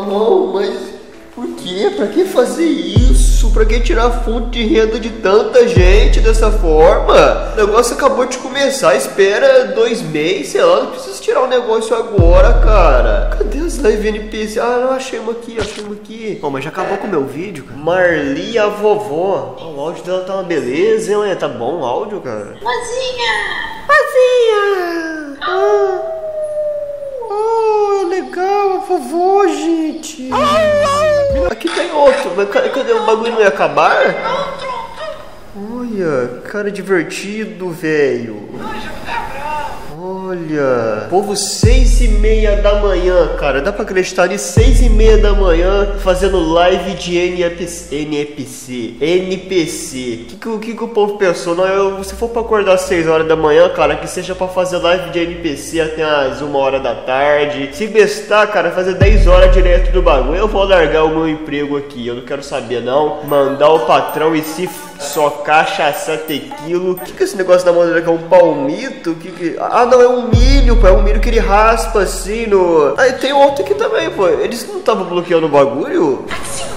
Não, mas por quê? Pra que fazer isso? Pra que tirar fonte de renda de tanta gente dessa forma? O negócio acabou de começar, espera 2 meses, sei lá, não precisa tirar o negócio agora, cara. Cadê as live NPC? Ah, não, achei uma aqui. Bom, mas já acabou com o meu vídeo, cara. Marli, a vovó. O áudio dela tá uma beleza, hein? Tá bom o áudio, cara? Vozinha! Legal, a vovó, gente. Aqui tem outro, mas cadê o bagulho? Não ia acabar? Olha, cara divertido, velho. Olha, povo, 6h30 da manhã, cara. Dá pra acreditar nisso? 6h30 da manhã fazendo live de NPC. O que o povo pensou? Não, se for pra acordar às 6 horas da manhã, cara, que seja pra fazer live de NPC até às 1 hora da tarde. Se bestar, cara, fazer 10 horas direto do bagulho, eu vou largar o meu emprego aqui. Eu não quero saber, não. Mandar o patrão e se só cachaça, tequilo. O que é esse negócio da madeira que é um palmito? Ah, não, é um milho, pô. É um milho que ele raspa assim no... Ah, e tem outro aqui também, pô. Eles não estavam bloqueando o bagulho?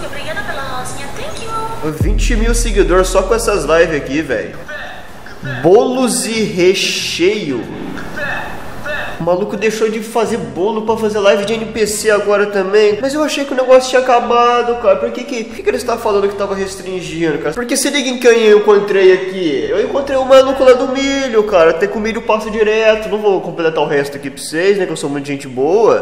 20 mil seguidores só com essas lives aqui, velho. Bolos e recheio. O maluco deixou de fazer bolo pra fazer live de NPC agora também. Mas eu achei que o negócio tinha acabado, cara. Por que ele está falando que tava restringindo, cara? Porque se liga em quem eu encontrei aqui. Eu encontrei o maluco lá do milho, cara. Até que o milho passa direto. Não vou completar o resto aqui pra vocês, né? Que eu sou muito gente boa.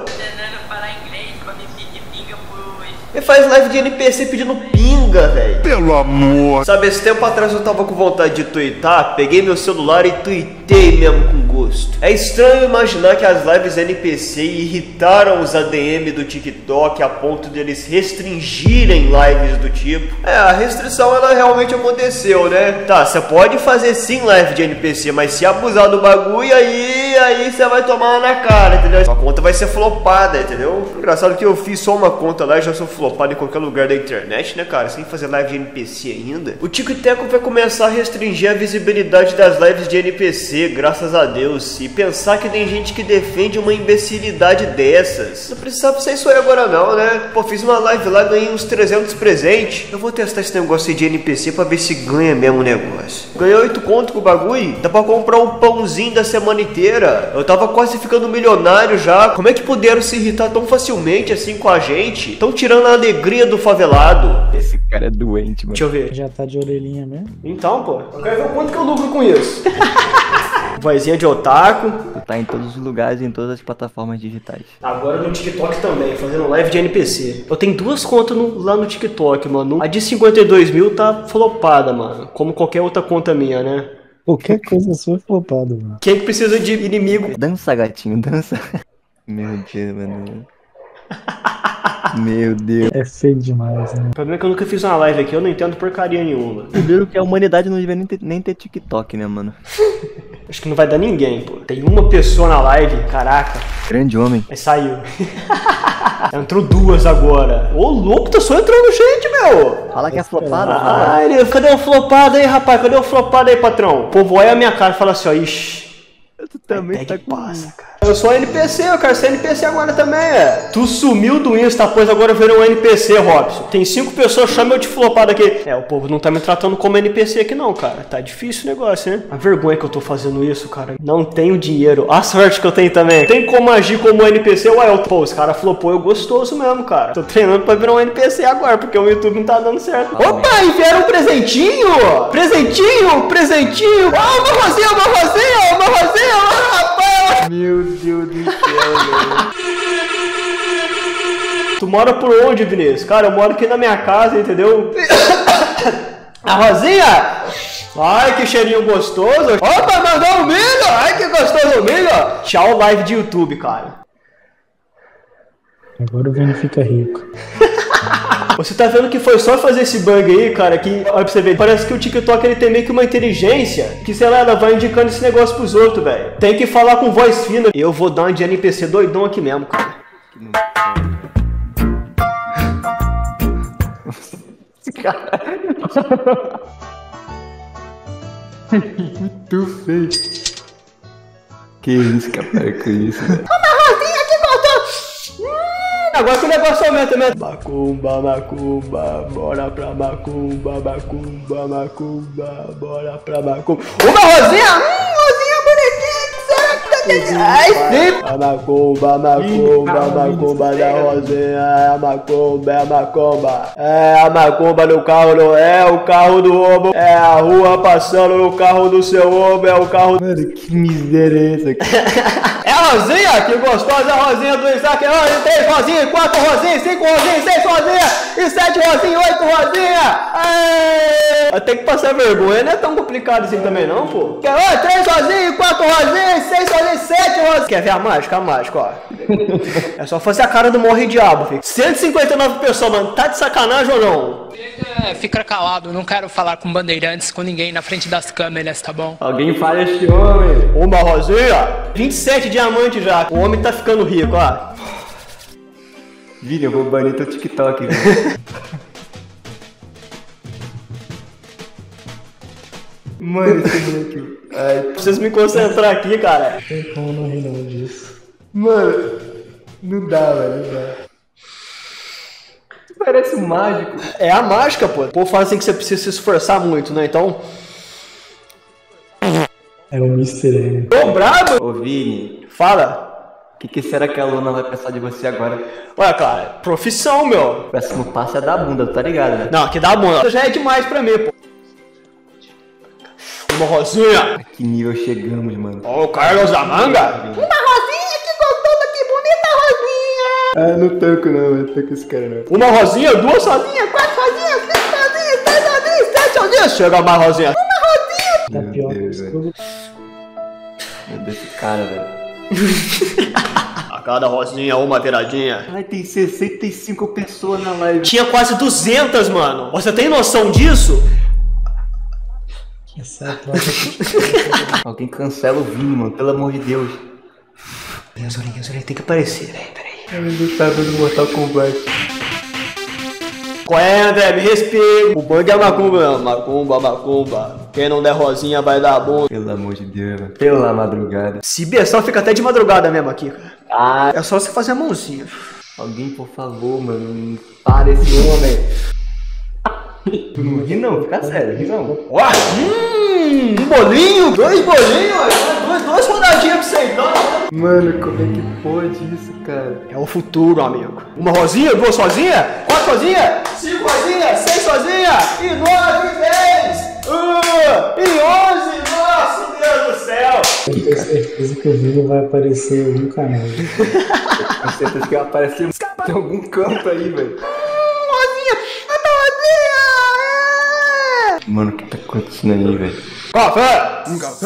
Ele faz live de NPC pedindo pinga, velho. Pelo amor. Sabe, esse tempo atrás eu tava com vontade de twittar. Peguei meu celular e tweetei mesmo com gosto. É estranho imaginar que as lives NPC irritaram os ADM do TikTok a ponto deles restringirem lives do tipo. A restrição ela realmente aconteceu, né? Tá, você pode fazer sim live de NPC, mas se abusar do bagulho, aí você vai tomar uma na cara, entendeu? Sua conta vai ser flopada, entendeu? Engraçado que eu fiz só uma conta lá e já sou flopado em qualquer lugar da internet, né, cara? Sem fazer live de NPC ainda. O Tico e Teco vai começar a restringir a visibilidade das lives de NPC, graças a Deus. E pensar que tem gente que defende uma imbecilidade dessas. Não precisava ser isso aí agora não, né? Pô, fiz uma live lá, ganhei uns 300 presentes. Eu vou testar esse negócio aí de NPC pra ver se ganha mesmo o negócio. Ganhei 8 conto com o bagulho. Dá pra comprar um pãozinho da semana inteira. Eu tava quase ficando milionário já. Como é que puderam se irritar tão facilmente assim com a gente? Tão tirando a alegria do favelado. Esse cara é doente, mano. Deixa eu ver. Já tá de orelhinha mesmo? Então, pô, eu quero ver o quanto que eu lucro com isso. Vozinha de otaku. Tu tá em todos os lugares, em todas as plataformas digitais. Agora no TikTok também, fazendo live de NPC. Eu tenho 2 contas lá no TikTok, mano. A de 52 mil tá flopada, mano. Como qualquer outra conta minha, né? Qualquer coisa sua é flopada, mano. Quem que precisa de inimigo? Dança, gatinho, dança. Meu Deus, mano. Meu Deus. É feio demais, né? O problema é que eu nunca fiz uma live aqui, eu não entendo porcaria nenhuma. Primeiro que a humanidade não devia nem ter TikTok, né, mano? Acho que não vai dar ninguém, pô. Tem uma pessoa na live, caraca. Grande homem. Aí saiu. Entrou 2 agora. Ô, louco, tá só entrando gente, meu. Fala que é flopada. Ai, cadê o flopado aí, rapaz? Cadê o flopado aí, patrão? O povo olha a minha cara e fala assim, ó, ixi. Tu também tá com... passa, cara. Eu sou NPC, eu quero ser NPC agora também, Tu sumiu do Insta, pois agora virou um NPC, Robson. Tem 5 pessoas, chama eu de flopado aqui. O povo não tá me tratando como NPC aqui não, cara. Tá difícil o negócio, né? A vergonha que eu tô fazendo isso, cara. Não tenho dinheiro. A sorte que eu tenho também. Tem como agir como NPC? Ué, pô, os caras flopou eu gostoso mesmo, cara. Tô treinando pra virar um NPC agora, porque o YouTube não tá dando certo. Opa, enviaram um presentinho! Presentinho! Uma rosinha! Rapaz! Meu Deus do céu, velho. Tu mora por onde, Vinícius? Cara, eu moro aqui na minha casa, entendeu? A Rosinha! Ai, que cheirinho gostoso! Opa, mandou um milho! Ai, que gostoso o milho! Tchau, live de YouTube, cara. Agora o Vini fica rico. Você tá vendo que foi só fazer esse bug aí, cara, que, olha pra você ver, parece que o TikTok ele tem meio que uma inteligência, que sei lá, ela vai indicando esse negócio pros outros, velho. Tem que falar com voz fina. Eu vou dar uma de NPC doidão aqui mesmo, cara. Esse cara... Muito feio. Que isso, cara, com isso, velho. Uma rosinha que gostou! Agora que o negócio aumenta mesmo. Macumba, macumba, bora pra macumba, macumba, macumba, bora pra macumba. Uma Rosinha! Rosinha bonitinha, que será que tá tendo? Ai, sim! A macumba, macumba, macumba da Rosinha, é a macumba, é a macumba. É a macumba no carro, não é o carro do obo. É a rua passando no carro do seu obo, é o carro... Mano, que miséria é essa aqui? É a Rosinha, que gostosa, a Rosinha do Isaac. 3 Rosinha, 4 Rosinha, 5 Rosinha, 6 Rosinha, e 7 Rosinha, 8 Rosinha. Vai ter que passar vergonha, não é tão complicado assim também não, pô. 3 Rosinha, 4 Rosinha, 6 Rosinha, 7 Rosinha. Quer ver a mágica, ó. É só fazer a cara do morre diabo, filho. 159 pessoas, mano, tá de sacanagem ou não? Fica calado, não quero falar com bandeirantes, com ninguém na frente das câmeras, tá bom? Alguém fala este homem. Uma Rosinha, 27 diamantes já. O homem tá ficando rico, ó. Vini, eu vou banir teu TikTok, velho. Mano, esse moleque. Ai, preciso me concentrar aqui, cara. Não tem como não rir não disso. Mano, não dá, velho, não dá. Parece um mágico. É a mágica, pô. O povo fala assim que você precisa se esforçar muito, né? Então... É um Mr. M. Tô brabo! Ô, Vini, Fala. o que será que a Luna vai pensar de você agora? Ué, cara, profissão, meu. O próximo passo é dar bunda, tá ligado, né? Não, aqui dá bunda. Já é demais pra mim, pô. Uma Rosinha. A que nível chegamos, mano? Ó, o Carlos da Manga. Uma Rosinha, que gostosa, que bonita Rosinha. Ah, não tanco não, eu tanco esse cara não. Uma Rosinha, 2 Rosinhas, 4 Rosinhas, 5 Rosinhas, 6 Rosinhas, 7 Rosinhas. Chega mais Rosinha. Uma Rosinha. Tá pior que Deus, os velho. Meu Deus, esse cara, velho. A cada Rosinha, uma viradinha. Ai, tem 65 pessoas na live. Tinha quase 200, mano. Você tem noção disso? Essa é a prova. Alguém cancela o Vini, mano, pelo amor de Deus. Zorinha, tem que aparecer, velho. Peraí. Eu não tava no Mortal Kombat. Qual é, André? Me respeita. O bang é macumba, não. Macumba, macumba. Quem não der Rosinha vai dar bunda. Pelo amor de Deus, velho. Pela madrugada. Se bestar, fica até de madrugada mesmo aqui, cara. Ah, É só você fazer a mãozinha. alguém, por favor, mano, para esse homem. Tu não ri não, fica sério, ri não. Ó, um bolinho, 2 bolinhos, 2 rodadinhas pra você então. Mano, como é que pode isso, cara? É o futuro, amigo. Uma Rosinha, 2 Rosinha, 4 Rosinha, 5 Rosinha, 6 Rosinha, e 9, 10, e 11, nossa Deus do céu. Eu tenho certeza que o vídeo vai aparecer em algum canal. Com certeza que vai aparecer em algum canto aí, velho. Rosinha, Mano, o que tá acontecendo aí, velho? Café!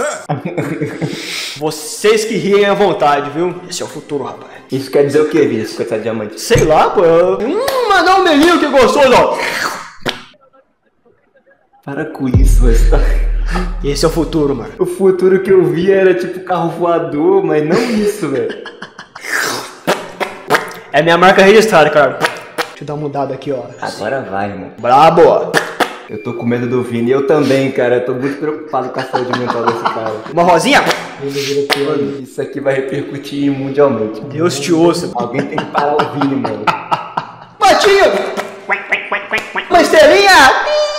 Vocês que riem à vontade, viu? Esse é o futuro, rapaz. Isso quer dizer o que, Vini, 50 diamantes? Sei lá, pô. Mandar um melinho que gostoso, ó. Para com isso, mas tá... Esse é o futuro, mano. O futuro que eu vi era tipo carro voador, mas não isso, velho. É minha marca registrada, cara. Deixa eu dar uma mudada aqui, ó. Agora vai, mano. Brabo, ó. Eu tô com medo do Vini, eu também, cara. Eu tô muito preocupado com a saúde mental desse cara. Uma Rosinha? Mano, isso aqui vai repercutir mundialmente. Deus te ouça. Alguém tem que parar o Vini, mano. Matinho! Uma estrelinha!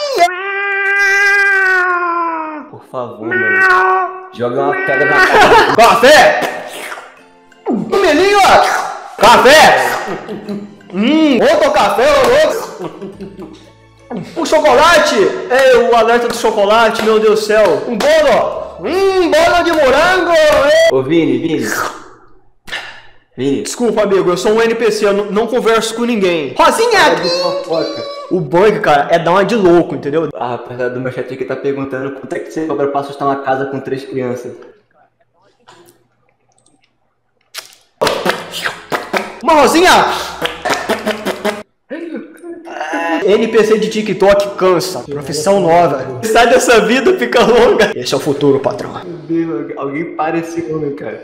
Por favor, mano. Joga uma pedra na cara. Café! Um melinho, ó! Café! Outro café, ô louco! Um chocolate! É o alerta do chocolate, meu Deus do céu! Um bolo! Bolo de morango! Ô, Vini. Vini. Desculpa, amigo, eu sou um NPC, eu não converso com ninguém. Rosinha aqui! O bug, cara, é dar uma de louco, entendeu? A rapaziada do meu chat aqui tá perguntando quanto é que você cobra pra assustar uma casa com 3 crianças. Uma Rosinha! NPC de TikTok cansa. Profissão nova. Sai dessa vida, fica longa. Esse é o futuro, patrão. Meu Deus, alguém para esse homem, cara.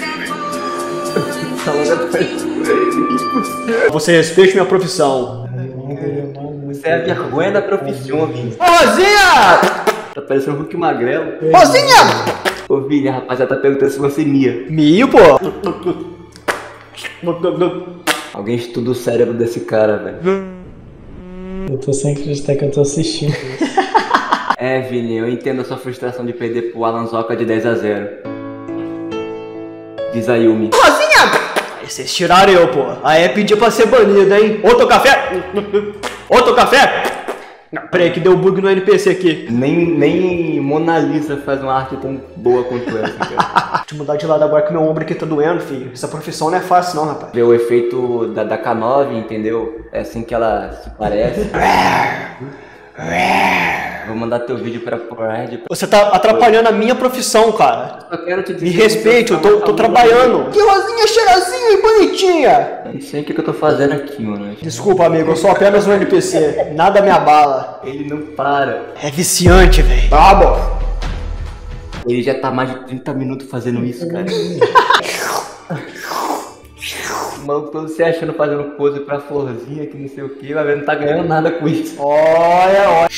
Você respeite minha profissão. Você é a vergonha da profissão, Vini. Rosinha! Tá parecendo um Hulk magrelo. Rosinha! Ô, Vini, a rapaziada tá perguntando se você mia. Mio, pô. Alguém estuda o cérebro desse cara, velho. Eu tô sem acreditar que eu tô assistindo. É, Vini, eu entendo a sua frustração de perder pro Alan Zoca de 10-0. Diz a Yumi. Aí vocês tiraram eu, pô. Aí é pedir pra ser banido, hein? Outro café? Outro café? Não, peraí que deu bug no NPC aqui. Nem Mona Lisa faz uma arte tão boa quanto essa, cara. Deixa eu mudar de lado agora que meu ombro aqui tá doendo, filho. Essa profissão não é fácil não, rapaz. Ver o efeito da K9, entendeu? É assim que ela se parece. Vou mandar teu vídeo pra Red. Você tá atrapalhando a minha profissão, cara. Eu só quero te dizer. Me respeite, eu tô trabalhando. Que rosinha cheirosinha e bonitinha. Eu não sei o que eu tô fazendo aqui, mano. Desculpa, amigo, eu sou apenas um NPC. Nada me abala. Ele não para. É viciante, velho. Tá bom. Ele já tá mais de 30 minutos fazendo isso, cara. O maluco todo se achando fazendo pose pra florzinha, que não sei o que, mas não tá ganhando nada com isso. Olha.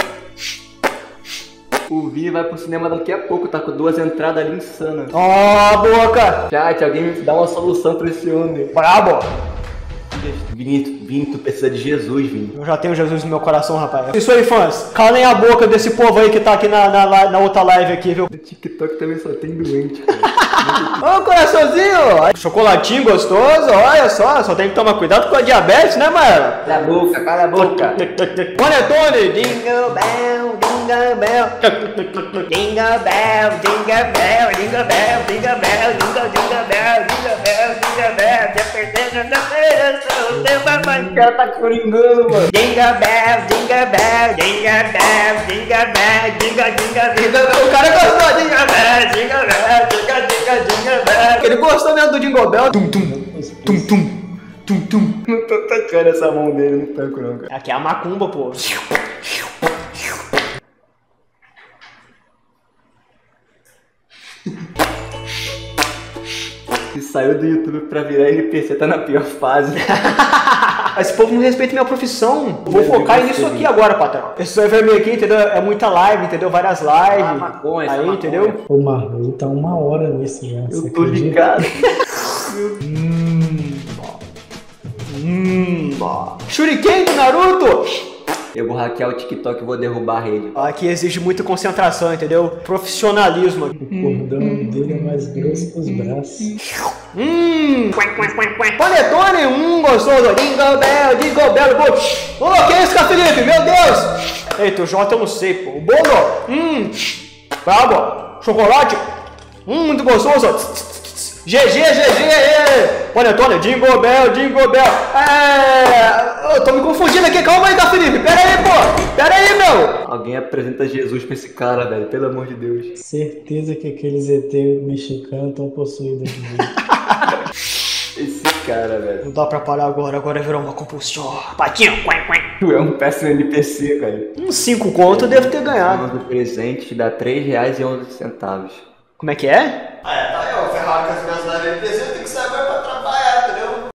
O Vini vai pro cinema daqui a pouco, tá com 2 entradas ali insanas. Ó, boca. Chat, alguém me dá uma solução pra esse homem. Brabo. Vini, tu precisa de Jesus, Vini. Eu já tenho Jesus no meu coração, rapaz. Isso aí, fãs. Calem a boca desse povo aí que tá aqui na outra live aqui, viu? No TikTok também só tem doente, cara. Ô, coraçãozinho. Chocolatinho gostoso, olha só tem que tomar cuidado com a diabetes, né, mano? Cala a boca, cala a boca. Panetone. Jingle bell, jingle bell. Jingle bell, jingle bell, jingle bell, jingle bell, jingle bell, jingle bell, jingle bell. Já perdendo na feira. O cara tá coringando, mano. Jingle bell, jingle bell, jingle bell, jingle bell, jingle, jingle, jingle. O cara gostou, jingle bell, jingle bell, jingle, jingle, jingle bell. Ele gostou mesmo do jingle bell. Tum, tum, tum, tum, tum, tum. Não tô tacando essa mão dele, não tanco não, cara. Aqui é a macumba, pô. Se saiu do YouTube pra virar NPC, tá na pior fase. Esse povo não respeita minha profissão. Vou focar nisso aqui agora, patrão. Esse vai ver aqui, entendeu? É muita live, entendeu? Várias lives. Maconha, aí, entendeu? Ô, Marlon, ele tá 1 hora nisso já. Eu tô ligado. Shuriken do Naruto! Eu vou hackear o TikTok e vou derrubar a rede. Aqui exige muita concentração, entendeu? Profissionalismo. O cordão dele é mais grosso que os braços. Panetone, gostoso. Jingle bell, jingle bell, bolo. Ô, que é isso, cara, Felipe? Meu Deus! Eita, o Jota eu não sei, pô. O bolo, brabo. Chocolate, muito gostoso. GG. Panetone, jingle bell, jingle bell. Eu tô me confundindo aqui. Calma aí, tá, Felipe? Pera aí, pô. Pera aí, meu. Alguém apresenta Jesus pra esse cara, velho. Pelo amor de Deus. Certeza que aqueles ET mexicanos estão possuídos de vida. Esse cara, velho. Não dá pra parar agora virou uma compulsão. Patinho, Tu é um péssimo NPC, velho. Uns 5 conto eu devo ter ganhado. O presente te dá R$3,11. Como é que é? Tá aí, ó, o Ferrari com as minhas lives NPC